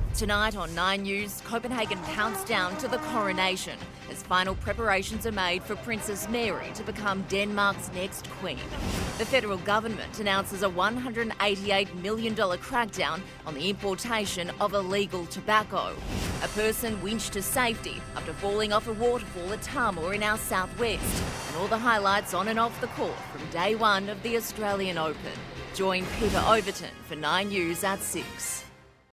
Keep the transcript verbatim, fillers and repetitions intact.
Tonight on Nine News, Copenhagen counts down to the coronation as final preparations are made for Princess Mary to become Denmark's next queen. The federal government announces a one hundred eighty-eight million dollars crackdown on the importation of illegal tobacco. A person winched to safety after falling off a waterfall at Tamor in our southwest. And all the highlights on and off the court from day one of the Australian Open. Join Peter Overton for Nine News at six.